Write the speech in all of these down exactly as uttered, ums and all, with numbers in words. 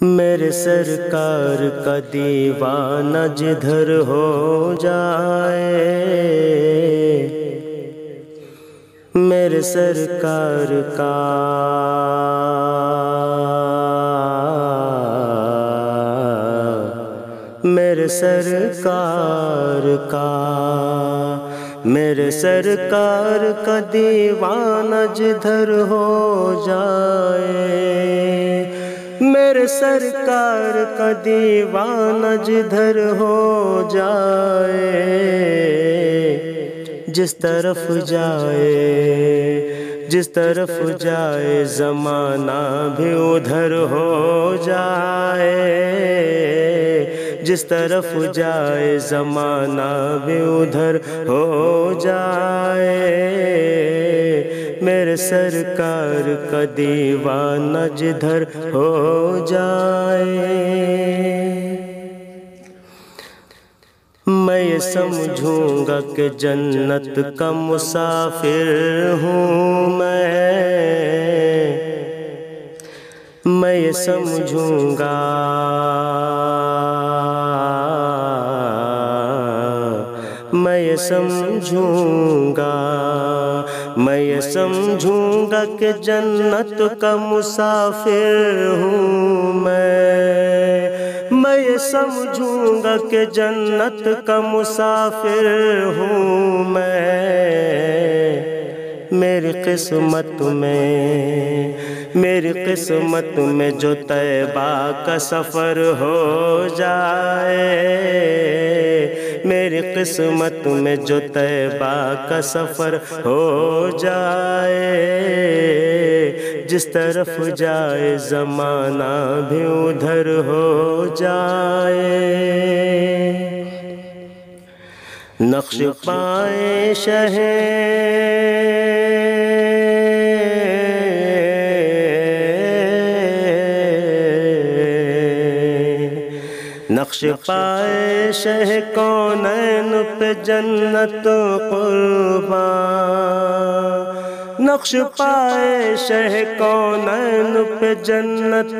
میرے سرکار کا دیوانہ جدھر ہو جائے، میرے سرکار کا میرے سرکار کا میرے سرکار کا دیوانہ جدھر ہو جائے، میرے سرکار کا دیوانہ جدھر ہو جائے، جس طرف جائے جس طرف جائے زمانہ بھی ادھر ہو جائے، جس طرف جائے زمانہ بھی ادھر ہو جائے، میرے سرکار کا دیوانہ جدھر ہو جائے۔ میں یہ سمجھوں گا کہ جنت کا مسافر ہوں میں میں یہ سمجھوں گا میں یہ سمجھوں گا میں یہ سمجھوں گا کہ جنت کا مسافر ہوں میں میں یہ سمجھوں گا کہ جنت کا مسافر ہوں میں، میری قسمت میں میری قسمت میں جو طیبہ کا سفر ہو جائے، میری قسمت میں جو طیبہ کا سفر ہو جائے، جس طرف جائے زمانہ بھی ادھر ہو جائے، نقش پائے شہ نقش پائے شہ کونین پہ جنت قربان، نقش پائے شہ کونین پہ جنت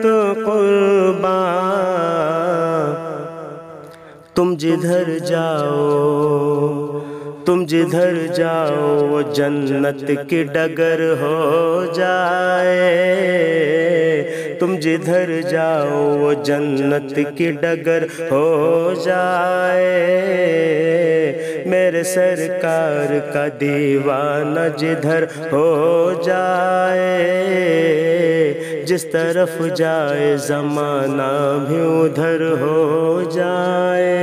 قربان، تم جدھر جاؤ تم جدھر جاؤ وہ جنت کی ڈگر ہو جائے، تم جدھر جاؤ وہ جنت کی ڈگر ہو جائے، میرے سرکار کا دیوانہ جدھر ہو جائے، جس طرف جائے زمانہ بھی ادھر ہو جائے،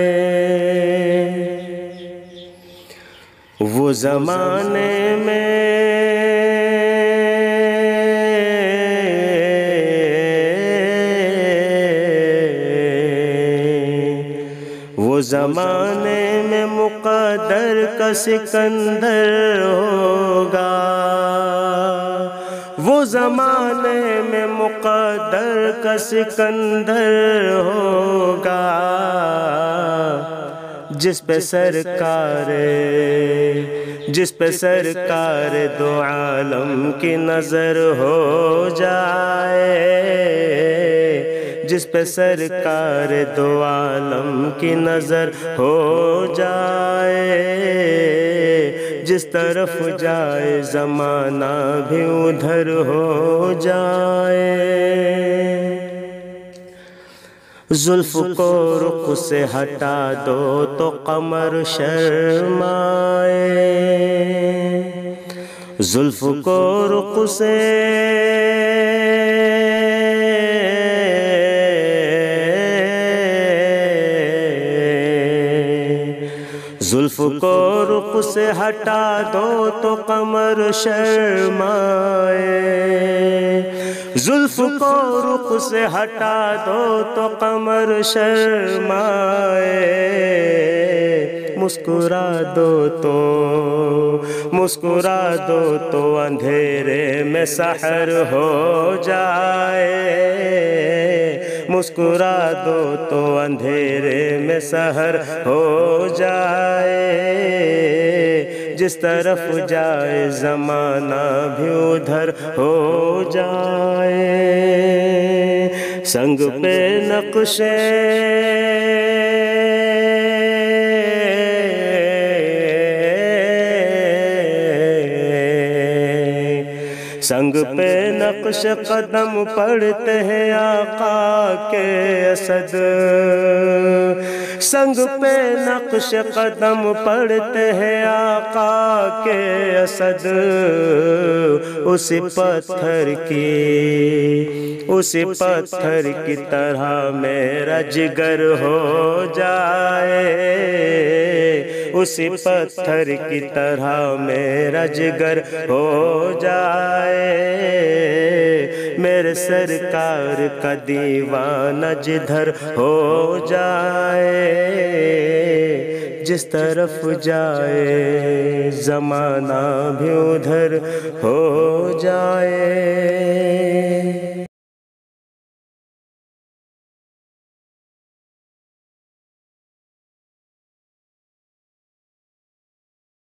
وہ زمانے میں وہ زمانے میں مقدر کا سکندر ہوگا، وہ زمانے میں مقدر کا سکندر ہوگا، جس پہ سرکار جس پہ سرکار دو عالم کی نظر ہو جائے، جس پہ سرکار دو عالم کی نظر ہو جائے، جس طرف جائے زمانہ بھی ادھر ہو جائے، زلف کو رخ سے ہٹا دو تو قمر شرمائے، زلف کو رخ سے زلف کو رخ سے ہٹا دو تو قمر شرمائے، زلف کو رخ سے ہٹا دو تو قمر شرمائے، مسکرا دو تو مسکرا دو تو اندھیرے میں سحر ہو جائے، مسکرا دو تو اندھیرے میں سحر ہو جائے، جس طرف جائے زمانہ بھی ادھر ہو جائے، سنگ پہ نقشے سنگ پہ نقش قدم پڑتے ہیں آقا کے اسد، سنگ پہ نقش قدم پڑتے ہیں آقا کے اسد، اس پتھر کی اس پتھر کی طرح میرا جگر ہو جائے، اس پتھر کی طرح میرا جگر ہو جائے، میرے سرکار کا دیوانہ جدھر ہو جائے، جس طرف جائے زمانہ بھی ادھر ہو جائے۔